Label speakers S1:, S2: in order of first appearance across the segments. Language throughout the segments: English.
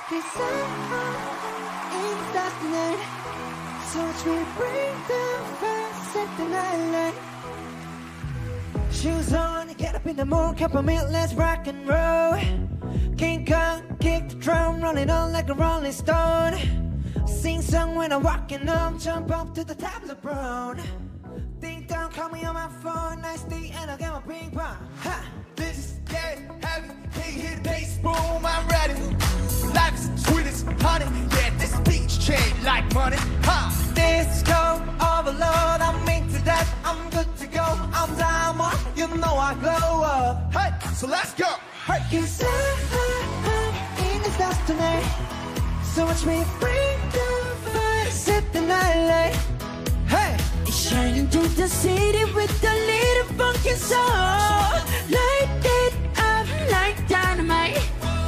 S1: 'Cause in the stars tonight, so watch me bring the fire, set the night light. Shoes on, get up in the morning, cup of milk, let's rock and roll. King Kong, kick the drum, rolling on like a rolling stone. Sing song when I'm walking home, jump up to the top of the brown. Ding dong, call me on my phone, nice day, and I'll get my ping pong. Ha!
S2: This is getting heavy, hey, hit the bass, boom, I'm ready. Life is sweet as honey, yeah, this beach chain like money, huh?
S1: Disco overload, I'm into that, I'm good to go. I'm diamond, you know I glow up.
S2: Hey, so let's go. Hey,
S1: 'Cause I'm in the stars tonight, so watch me bring the fire, set the night light. Hey, shining through the city with a little funky soul. Light it up like dynamite.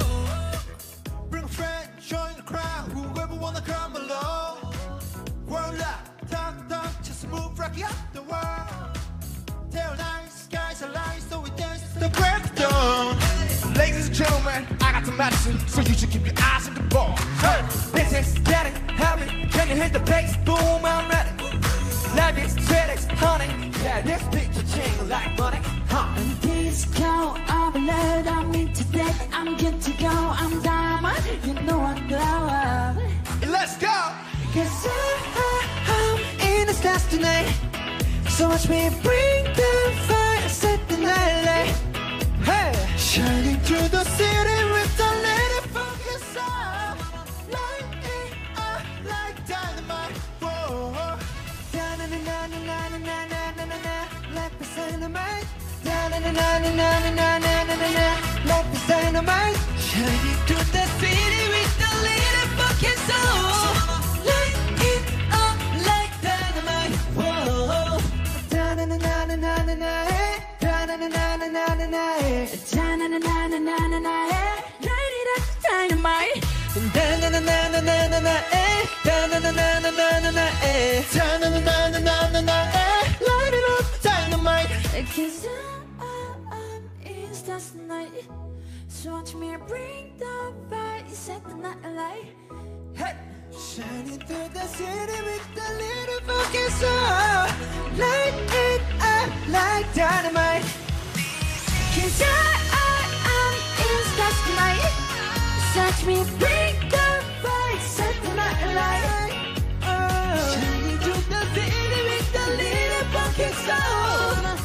S2: bring a friend, join the crowd, whoever wanna come along. World up, talk, just move, rock up the world. Tell nice, skies are light, so we dance the breakdown. Ladies and gentlemen, I got some medicine, so you should keep your eyes on the ball.
S1: Hey, this is getting heavy. Can you hit the bass? Boom, I'm ready. Life is sweet as honey. Yeah, this picture change like money. Huh? Disco overload, I'm into that. I'm good to go. I'm diamond, you know I glow up.
S2: Let's go.
S1: 'Cause I'm in the stars tonight, so watch me bring the fire, set the night light. Hey,
S2: Shining through the city with a little focus on.
S1: light it up like dynamite.
S2: Whoa.
S1: Da na na na na na na na na na na, like the dynamite. Da na na na na na na na na na na, like the dynamite. Shining through the city with a little focus on. Light it up like dynamite. Whoa. Da na na na na na na na, hey. Da na na na na na na na, hey. Da na na na na na na na, hey. Light it up dynamite. Da na na na na na na na, hey. Da na na na na na na na, hey.
S2: Na-na-na-na-na-na-na, eh. Light it up, dynamite.
S1: 'Cause I'm in stars tonight, so watch me bring the fire, set the night light. Hey, shining through the city with a little focus on. Light it up like dynamite. 'Cause I'm in stars tonight, so watch me bring the fire, set the night light. Shining through the city with a little focus on.